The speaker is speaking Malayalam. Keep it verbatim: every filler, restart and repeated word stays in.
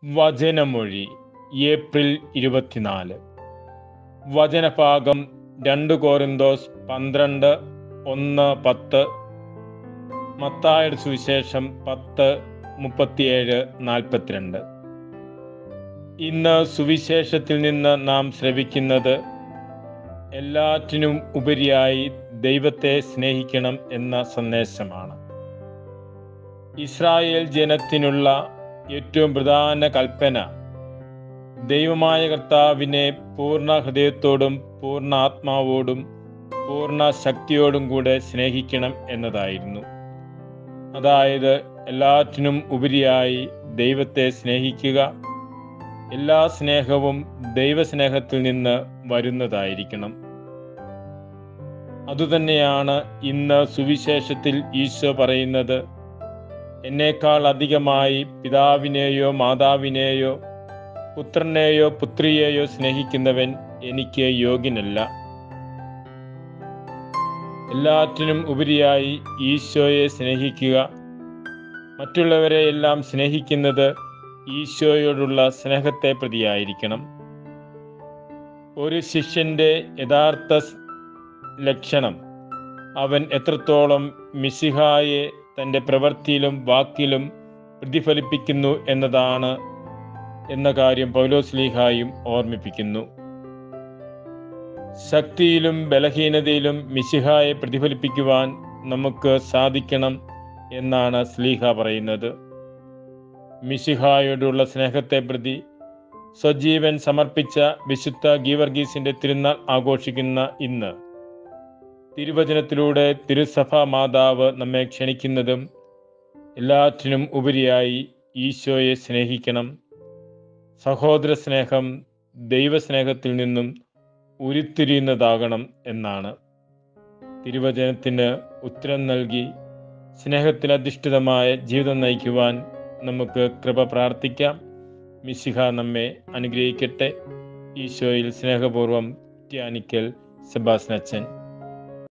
വചനമൊഴി ഏപ്രിൽ ഇരുപത്തിനാല്. വചനഭാഗം രണ്ട് കോരിന്തോസ് പന്ത്രണ്ട് ഒന്ന് പത്ത്, മത്തായിയുടെ സുവിശേഷം പത്ത് മുപ്പത്തിയേഴ് നാൽപ്പത്തിരണ്ട്. ഇന്ന് സുവിശേഷത്തിൽ നിന്ന് നാം ശ്രവിക്കുന്നത് എല്ലാറ്റിനും ഉപരിയായി ദൈവത്തെ സ്നേഹിക്കണം എന്ന സന്ദേശമാണ്. ഇസ്രായേൽ ജനത്തിനുള്ള ഏറ്റവും പ്രധാന കൽപ്പന ദൈവമായ കർത്താവിനെ പൂർണ്ണ ഹൃദയത്തോടും പൂർണ്ണ ആത്മാവോടും പൂർണ്ണ ശക്തിയോടും കൂടെ സ്നേഹിക്കണം എന്നതായിരുന്നു. അതായത് എല്ലാറ്റിനും ഉപരിയായി ദൈവത്തെ സ്നേഹിക്കുക. എല്ലാ സ്നേഹവും ദൈവസ്നേഹത്തിൽ നിന്ന് വരുന്നതായിരിക്കണം. അതുതന്നെയാണ് ഇന്ന് സുവിശേഷത്തിൽ ഈശോ പറയുന്നത്. എന്നേക്കാൾ അധികമായി പിതാവിനെയോ മാതാവിനെയോ പുത്രനെയോ പുത്രിയെയോ സ്നേഹിക്കുന്നവൻ എനിക്ക് യോഗ്യനല്ല. എല്ലാറ്റിനും ഉപരിയായി ഈശോയെ സ്നേഹിക്കുക. മറ്റുള്ളവരെ എല്ലാം സ്നേഹിക്കുന്നത് ഈശോയോടുള്ള സ്നേഹത്തെ പ്രതിയായിരിക്കണം. ഒരു ശിഷ്യന്റെ യഥാർത്ഥ ലക്ഷണം അവൻ എത്രത്തോളം മിശിഹായെ തൻ്റെ പ്രവൃത്തിയിലും വാക്കിലും പ്രതിഫലിപ്പിക്കുന്നു എന്നതാണ് എന്ന കാര്യം പൗലോസ്ലീഹായും ഓർമ്മിപ്പിക്കുന്നു. ശക്തിയിലും ബലഹീനതയിലും മിശിഹായെ പ്രതിഫലിപ്പിക്കുവാൻ നമുക്ക് സാധിക്കണം എന്നാണ് സ്ലീഹ പറയുന്നത്. മിശിഹായോടുള്ള സ്നേഹത്തെ പ്രതി സ്വജീവൻ സമർപ്പിച്ച വിശുദ്ധ ഗീവർഗീസിന്റെ തിരുനാൾ ആഘോഷിക്കുന്ന ഇന്ന് തിരുവചനത്തിലൂടെ തിരുസഭാ മാതാവ് നമ്മെ ക്ഷണിക്കുന്നതും എല്ലാറ്റിനും ഉപരിയായി ഈശോയെ സ്നേഹിക്കണം. സഹോദര സ്നേഹം ദൈവസ്നേഹത്തിൽ നിന്നും ഉരുത്തിരിയുന്നതാകണം എന്നാണ്. തിരുവചനത്തിന് ഉത്തരം നൽകി സ്നേഹത്തിൽ അധിഷ്ഠിതമായ ജീവിതം നയിക്കുവാൻ നമുക്ക് കൃപ പ്രാർത്ഥിക്കാം. മിശിഹ നമ്മെ അനുഗ്രഹിക്കട്ടെ. ഈശോയിൽ സ്നേഹപൂർവ്വം ധ്യാനിക്കൽ സെബാസ്റ്റ്യൻ അച്ഛൻ.